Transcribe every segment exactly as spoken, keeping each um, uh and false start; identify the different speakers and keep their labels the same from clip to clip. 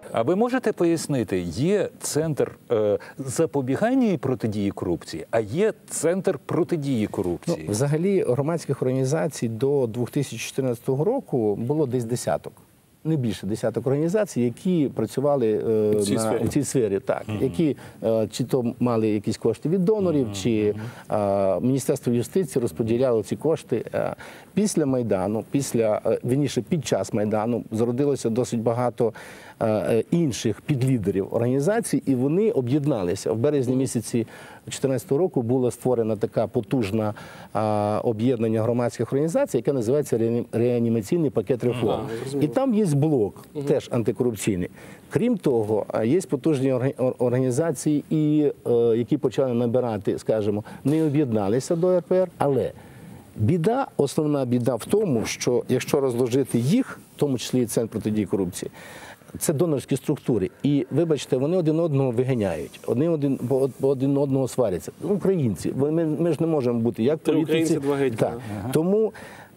Speaker 1: А ви можете пояснити, є центр е, запобігання і протидії корупції, а є центр протидії корупції?
Speaker 2: Ну, взагалі, громадських організацій до дві тисячі чотирнадцятого року було десь десяток. Не більше десяток організацій, які працювали е,
Speaker 3: в цій
Speaker 2: на,
Speaker 3: сфері,
Speaker 2: в цій сфері, так, mm-hmm. які е, чи то мали якісь кошти від донорів, mm-hmm. чи е, Міністерство юстиції розподіляло ці кошти. Е, після Майдану, після, е, вірніше, під час Майдану зародилося досить багато е, інших підлідерів організацій, і вони об'єдналися. В березні місяці дві тисячі чотирнадцятого року була створена така потужна е, об'єднання громадських організацій, яке називається «Реанімаційний пакет реформ».
Speaker 3: Mm-hmm.
Speaker 2: І там є блок, uh-huh. теж антикорупційний. Крім того, є потужні організації, і, е, які почали набирати, скажімо, не об'єдналися до ер пе ер, але біда, основна біда в тому, що якщо розложити їх, в тому числі і Центр протидії корупції, це донорські структури. І, вибачте, вони один одного виганяють, вони один, один одного сваряться. Українці, ми, ми ж не можемо бути як політиці. Так. Ага. Тому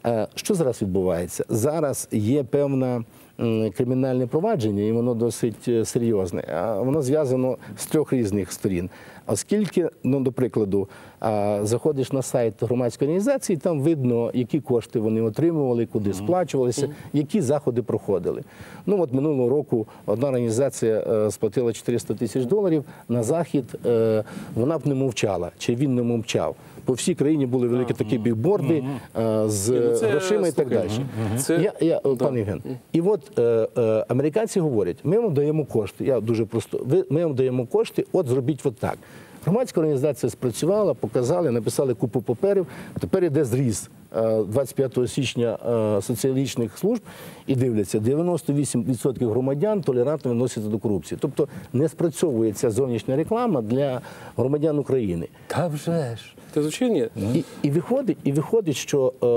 Speaker 2: що зараз відбувається? Зараз є певне кримінальне провадження, і воно досить серйозне. Воно зв'язано з трьох різних сторін. Оскільки, ну, до прикладу, заходиш на сайт громадської організації, там видно, які кошти вони отримували, куди сплачувалися, які заходи проходили. Ну, от минулого року одна організація сплатила чотириста тисяч доларів на захід, вона б не мовчала, чи він не мовчав. По всій країні були великі такі бігборди з грошима і так далі. Я, я, пане Євген, і от е, е, американці говорять, ми вам даємо кошти, я дуже просто, ви, ми вам даємо кошти, от зробіть от так. Громадська організація спрацювала, показали, написали купу паперів, тепер йде зріз двадцять п'ятого січня соціологічних служб і дивляться, дев'яносто вісім відсотків громадян толерантно відносяться до корупції. Тобто не спрацьовує ця зовнішня реклама для громадян України.
Speaker 1: Та вже ж.
Speaker 3: Та звичайно ні.
Speaker 2: І, і, виходить, і виходить, що е,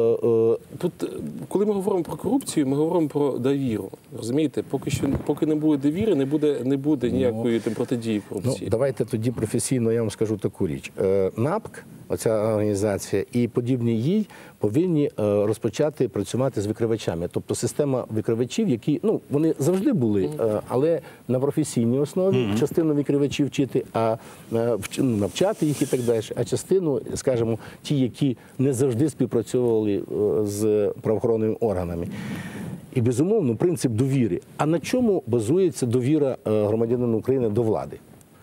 Speaker 2: е, е,
Speaker 3: тут, коли ми говоримо про корупцію, ми говоримо про довіру. Розумієте? Поки що, поки не буде довіри, не буде, не буде ніякої там протидії корупції.
Speaker 2: Ну, давайте тоді професійно я вам скажу таку річ. Е, НАПК, оця організація, і подібні їй повинні е, розпочати працювати з викривачами. Тобто система викривачів, які, ну, вони завжди були, е, але на професійній основі mm-hmm. частину викривачів вчити, а е, навчати їх і так далі, а частину, скажімо, ті, які не завжди співпрацьовували е, з правоохоронними органами. І, безумовно, принцип довіри. А на чому базується довіра е, громадянина України до влади?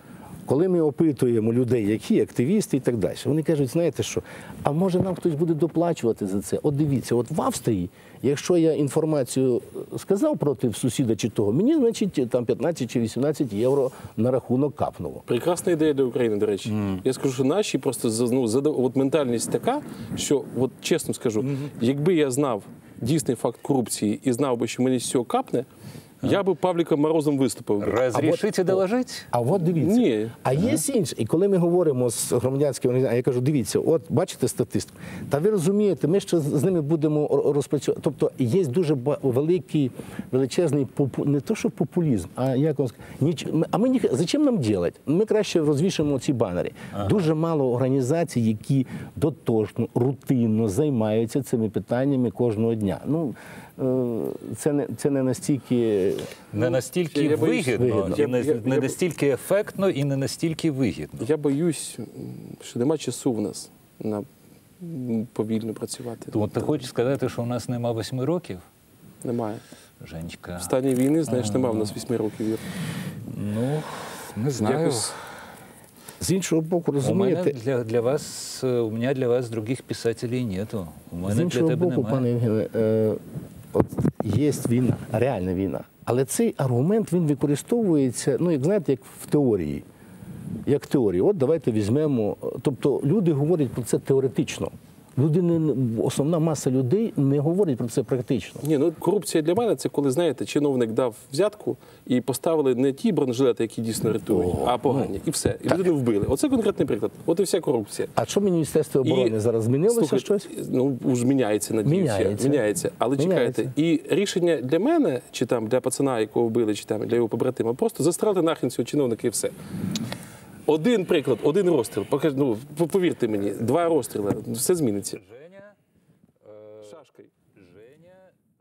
Speaker 2: Коли ми опитуємо людей, які активісти і так далі, вони кажуть, знаєте що, а може нам хтось буде доплачувати за це? От дивіться, от в Австрії, якщо я інформацію сказав проти сусіда чи того, мені, значить, там п'ятнадцять чи вісімнадцять євро на рахунок капнуло.
Speaker 3: Прекрасна ідея для України, до речі. Mm. Я скажу, що наші просто, ну, от ментальність така, що, от чесно скажу, mm-hmm. якби я знав дійсний факт корупції і знав би, що мені з цього капне, я би Павліком Морозом виступив.
Speaker 1: Розрішите доложити?
Speaker 2: А от дивіться.
Speaker 3: Ні.
Speaker 2: А є інше. І коли ми говоримо з громадянськими організаціями, я кажу, дивіться, от бачите статистику. Та ви розумієте, ми ще з ними будемо розпрацьовувати. Тобто є дуже великий, величезний, попу... не то що популізм, а як вам сказати, а ми не... зачем нам робити? Ми краще розвішуємо ці банери. Ага. Дуже мало організацій, які дотошно, рутинно займаються цими питаннями кожного дня. Ну, Це не, це не настільки...
Speaker 1: Не настільки я вигідно, вигідно. І не,
Speaker 3: я,
Speaker 1: не
Speaker 3: я,
Speaker 1: настільки ефектно і не настільки вигідно.
Speaker 3: Я боюсь, що нема часу в нас на повільно працювати.
Speaker 1: От ти хочеш сказати, що у нас нема восьми років?
Speaker 3: Немає.
Speaker 1: Женечка.
Speaker 3: В стані війни, знаєш, нема в нас восьми років.
Speaker 1: Ну, не знаю.
Speaker 3: Якось...
Speaker 2: З іншого боку, розумієте...
Speaker 1: У мене для, для вас, у мене для вас других писателей нету. У мене
Speaker 2: З іншого
Speaker 1: для тебе
Speaker 2: боку,
Speaker 1: немає.
Speaker 2: пане Євгене, е, от є війна, реальна війна. Але цей аргумент, він використовується, ну, як знаєте, як в теорії. Як в теорії. От давайте візьмемо... Тобто люди говорять про це теоретично. Люди не, основна маса людей не говорить про це практично.
Speaker 3: Ні, ну корупція для мене це коли, знаєте, чиновник дав взятку і поставили не ті бронежилети, які дійсно рятують, О, а погані. Ну, і все. І людину вбили. Оце конкретний приклад. От і вся корупція.
Speaker 2: А що Міністерство оборони і, зараз змінилося слухай, щось?
Speaker 3: Ну, вже міняється, надіюся. Міняється. Міняється. Але міняється. Чекайте, і рішення для мене, чи там для пацана, якого вбили, чи там для його побратима, просто застрелити нахрен цього чиновника і все. Один приклад, один розстріл. Покаж, ну, повірте мені, два розстріли, все зміниться.
Speaker 1: Женя, е...
Speaker 3: Шашкою.
Speaker 1: Женя,